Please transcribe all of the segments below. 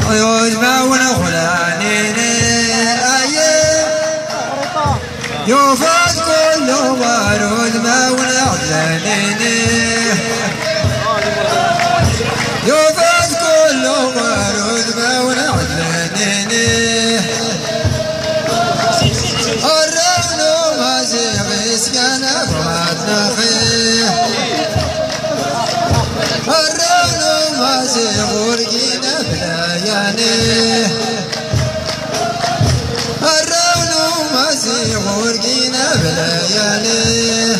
عيوز باونا خلانين أيه يوفات كله بارود باونا خلانين يوفات كله بارود باونا خلانين الرغم ما زيغيس كان أبواتنا خيه الرغم ما زيغور جينا بلاياني الرغم ما زيغور جينا بلاياني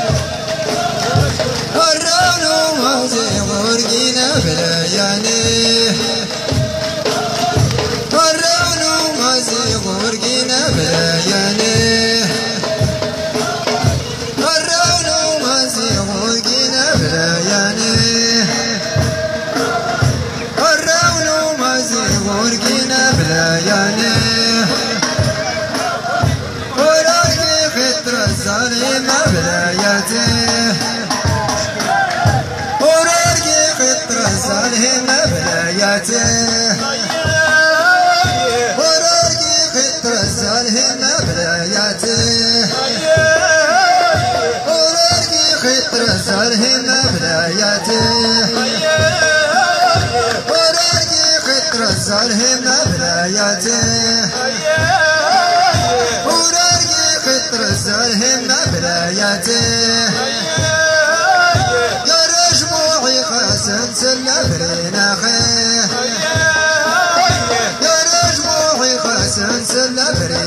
الرغم ما زيغور جينا بلاياني الرغم ما زيغور جينا بلاياني الرغم ما زيغور جينا بلاياني الرغم ما زيغور جينا بلاياني وراكي خطر الظالم بلاياتي وراكي خطر الظالم بلاياتي وراكي خطر الظالم بلاياتي وراكي خطر الظالم بلاياتي وراكي خطر الظالم بلاياتي وراكي خطر الظالم بلاياتي يا رجموعي خاسن سلبرين أخي يا رجموعي خاسن سلبرين